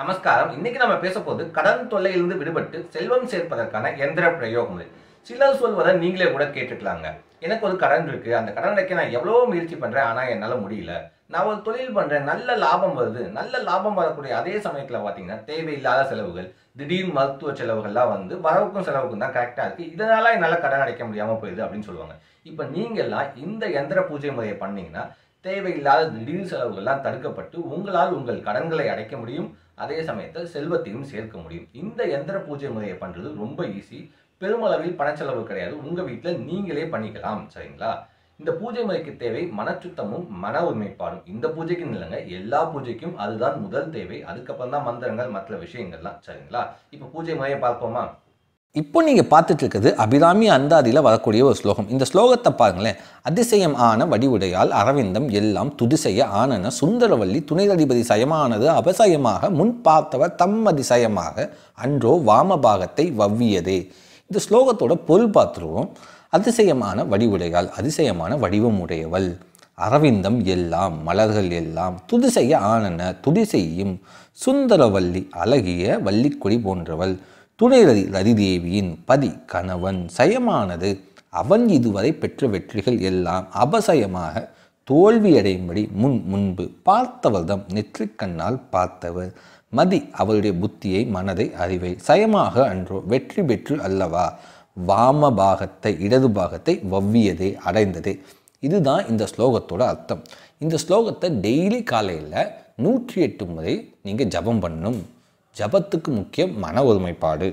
நமஸ்காரம். இன்னைக்கு நம்ம பேச போது கடன் தொல்லையிலிருந்து விடுபட்டு செல்வம் சேர்ப்பதற்கான எந்திர பிரயோகங்கள். சிலர் சொல்வதை நீங்களே கூட கேட்டுக்கலாங்க. எனக்கு ஒரு கடன் இருக்கு, அந்த கடன் அடைக்க நான் எவ்வளவோ முயற்சி பண்றேன், ஆனா என்னால முடியல. நான் ஒரு தொழில் பண்றேன், நல்ல லாபம் வருது. நல்ல லாபம் வரக்கூடிய அதே சமயத்துல பாத்தீங்கன்னா தேவையில்லாத செலவுகள், திடீர் மருத்துவ செலவுகள்லாம் வந்து வரவுக்கும் செலவுக்கும் தான் கரெக்டா இருக்கு. இதனால என்னால கடன் அடைக்க முடியாம போயிடுது அப்படின்னு சொல்லுவாங்க. இப்ப நீங்க எல்லாம் இந்த எந்திர பூஜை முறையை பண்ணீங்கன்னா தேவையில்லாத திடீர் செலவுகள்லாம் தடுக்கப்பட்டு உங்களால் உங்கள் கடன்களை அடைக்க முடியும். அதே சமயத்தில் செல்வத்தையும் சேர்க்க முடியும். இந்த எந்திர பூஜை முறையை பண்றது ரொம்ப ஈஸி. பெருமளவில் பணச்செலவு கிடையாது. உங்க வீட்டில் நீங்களே பண்ணிக்கலாம். சரிங்களா? இந்த பூஜை முறைக்கு தேவை மனச்சுத்தமும் மன ஒருமைப்பாடும். இந்த பூஜைக்கு இல்லைங்க, எல்லா பூஜைக்கும் அதுதான் முதல் தேவை. அதுக்கப்புறம் தான் மந்திரங்கள் மற்ற விஷயங்கள்லாம். சரிங்களா? இப்போ பூஜை முறையை பார்ப்போமா? இப்போ நீங்கள் பார்த்துட்டு இருக்கிறது அபிராமி அந்தாதியில் வரக்கூடிய ஒரு ஸ்லோகம். இந்த ஸ்லோகத்தை பாருங்களேன். அதிசயம் ஆன வடிவுடையால் அரவிந்தம் எல்லாம் துதிசெய்ய ஆனன சுந்தரவல்லி துணைததிபதி சயமானது அபசயமாக முன் பார்த்தவர் தம் அதிசயமாக அன்றோ வாமபாகத்தை வவ்வியதே. இந்த ஸ்லோகத்தோட பொருள் பார்த்துருவோம். அதிசயமான வடிவுடையால், அதிசயமான வடிவம் உடையவள், அரவிந்தம் எல்லாம் மலர்கள் எல்லாம், துதிசெய்ய ஆனன துதி செய்யும், சுந்தரவல்லி அழகிய வள்ளிக்கொடி போன்றவள், துணைரதி ரதிதேவியின் பதி கணவன், சயமானது அவன் இதுவரை பெற்ற வெற்றிகள் எல்லாம் அபசயமாக தோல்வியடையும்படி முன்பு பார்த்தவர்தம் நெற்றிக் கண்ணால் பார்த்தவர், மதி அவருடைய புத்தியை மனதை அறிவை, சயமாக அன்றோ வெற்றி பெற்று அல்லவா வாமபாகத்தை இடது பாகத்தை வவ்வியதே அடைந்ததே. இதுதான் இந்த ஸ்லோகத்தோட அர்த்தம். இந்த ஸ்லோகத்தை டெய்லி காலையில் 108 முறை நீங்கள் ஜபம் பண்ணணும். ஜபத்துக்கு முக்கியம் மன ஒருமைப்பாடு.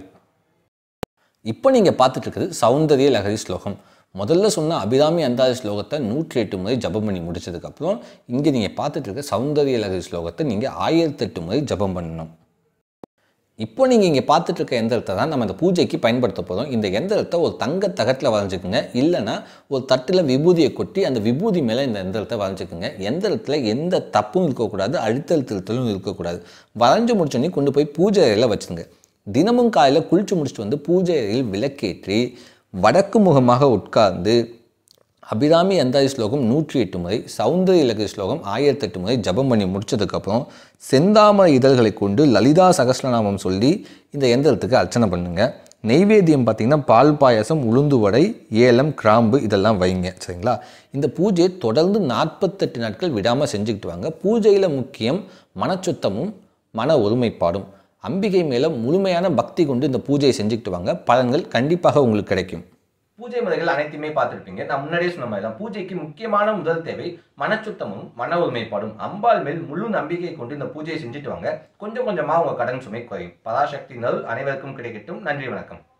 இப்போ நீங்கள் பார்த்துட்டு இருக்கிறது சௌந்தரிய லகரி ஸ்லோகம். முதல்ல சொன்ன அபிராமி அந்தாதி ஸ்லோகத்தை 108 முறை ஜபம் பண்ணி முடிச்சதுக்கப்புறம் இங்கே நீங்கள் பார்த்துட்டு இருக்க சௌந்தரிய லகரி ஸ்லோகத்தை நீங்கள் 1008 முறை ஜபம் பண்ணணும். இப்போ நீங்கள் இங்கே பார்த்துட்டு இருக்க எந்திரத்தை தான் நம்ம இந்த பூஜைக்கு பயன்படுத்த போகிறோம். இந்த எந்திரத்தை ஒரு தங்க தகட்டில் வரைஞ்சிக்குங்க. இல்லைனா ஒரு தட்டில் விபூதியை கொட்டி அந்த விபூதி மேலே இந்த எந்திரத்தை வரைஞ்சிக்குங்க. எந்திரத்தில் எந்த தப்பும் இருக்கக்கூடாது, அழுத்தல் திருத்தலும் இருக்கக்கூடாது. வரைஞ்சி முடிச்சோடனே கொண்டு போய் பூஜை அறையில் வச்சுருங்க. தினமும் காலையில் குளிச்சு முடிச்சுட்டு வந்து பூஜை அறையில் விளக்கேற்றி வடக்கு முகமாக உட்கார்ந்து அபிராமி அந்தாதி ஸ்லோகம் 108 முறை, சௌந்தரிய லகரி ஸ்லோகம் 1008 முறை ஜபம் பண்ணி முடிச்சதுக்கப்புறம் செந்தாமரை இதழ்களை கொண்டு லலிதா சகஸ்ரநாமம் சொல்லி இந்த எந்திரத்துக்கு அர்ச்சனை பண்ணுங்க. நெய்வேத்தியம் பார்த்திங்கன்னா பால் பாயாசம், உளுந்து வடை, ஏலம், கிராம்பு இதெல்லாம் வைங்க. சரிங்களா? இந்த பூஜையை தொடர்ந்து 48 நாட்கள் விடாமல் செஞ்சுக்கிட்டு வாங்க. பூஜையில் முக்கியம் மனச்சுத்தமும் மன ஒருமைப்பாடும். அம்பிகை மேலே முழுமையான பக்தி கொண்டு இந்த பூஜையை செஞ்சுக்கிட்டு வாங்க. பலன்கள் கண்டிப்பாக உங்களுக்கு கிடைக்கும். பூஜை முறைகள் அனைத்துமே பார்த்துருப்பீங்க. நான் முன்னாடியே சொன்ன மாதிரி தான் பூஜைக்கு முக்கியமான முதல் தேவை மனச்சுத்தமும் மன ஒருமைப்பாடும். அம்பாள் மேல் முழு நம்பிக்கை கொண்டு இந்த பூஜையை செஞ்சுட்டு வாங்க. கொஞ்சம் கொஞ்சமாக உங்க கடன் சுமை குறையும். பராசக்தி நல் அனைவருக்கும் கிடைக்கட்டும். நன்றி, வணக்கம்.